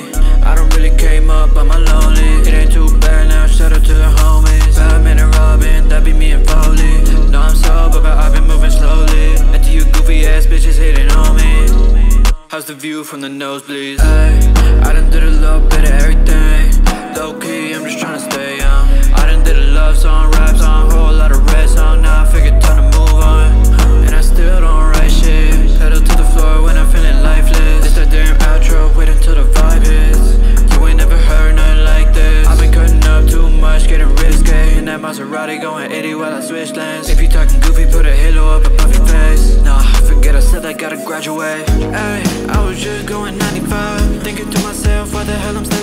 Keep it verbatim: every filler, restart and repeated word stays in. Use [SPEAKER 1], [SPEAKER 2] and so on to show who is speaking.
[SPEAKER 1] I don't really came up, but I'm lonely. It ain't too bad now, shout out to the homies. Batman and Robin, that be me and Foley. No, I'm sober, but I've been moving slowly. And to you goofy ass bitches hating on me. How's the view from the nosebleeds? Ay, I done did a little bit of everything. Low-key, I'm just tryna stay young. I done did a love song, rap song, whole lot of red song. Now I figured time to move on, and I still don't write shit. Pedal to the floor when I'm feeling lifeless. It's that damn outro, wait until the vibe hits. You ain't never heard nothing like this. I've been cutting up too much, getting risque. In that Maserati going eighty while I switch lanes. If you talking goofy, put a halo up above your face. Nah, forget I said I gotta graduate. Ay, I was just going ninety-five, thinking to myself, why the hell I'm still